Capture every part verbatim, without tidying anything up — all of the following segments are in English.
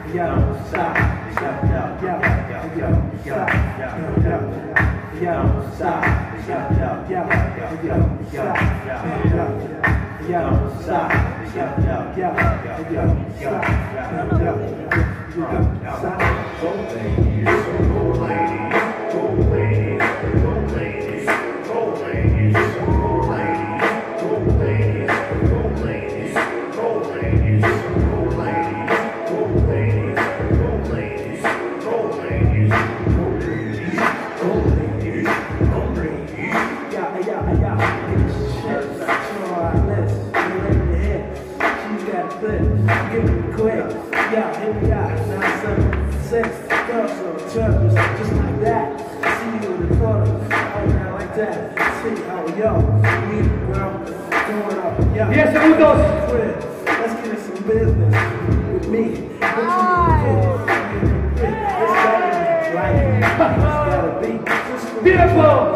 diez segundos. Tiempo.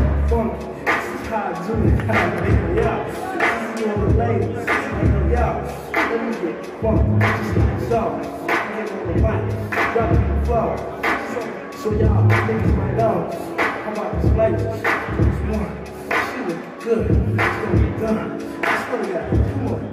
So y'all niggas might know how about this lady? This one, she look good. It's gonna be done. I swear to God, come on.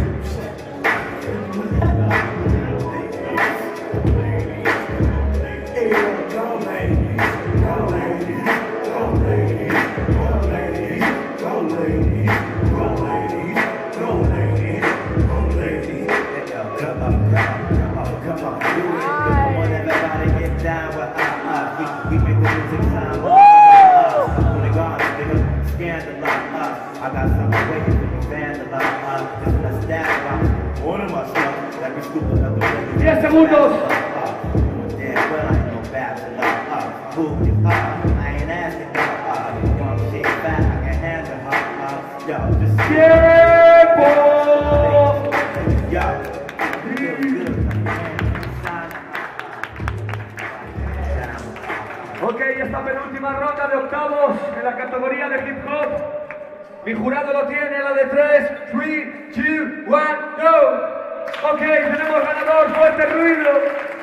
Hey, go lady, go lady, go lady, go lady, go lady, go lady, go lady, go lady. Come on, come on, come on, do it. Come on, everybody get down with us. We make the music sound like us. When they gone, they gonna scandalize us. I got something waiting for you, vandalize us. This is a stab. One of my stuff that we scoop another way. diez segundos. Damn well, I ain't no bachelor. Uh, who you are? I ain't asking for uh, you want shit back? I can handle her. Uh, yo, just Tiempo. Yo. Ok, esta penúltima ronda de octavos en la categoría de hip hop. Mi jurado lo tiene a la de tres, tres, dos, uno, go. Ok, tenemos ganador, fuerte ruido.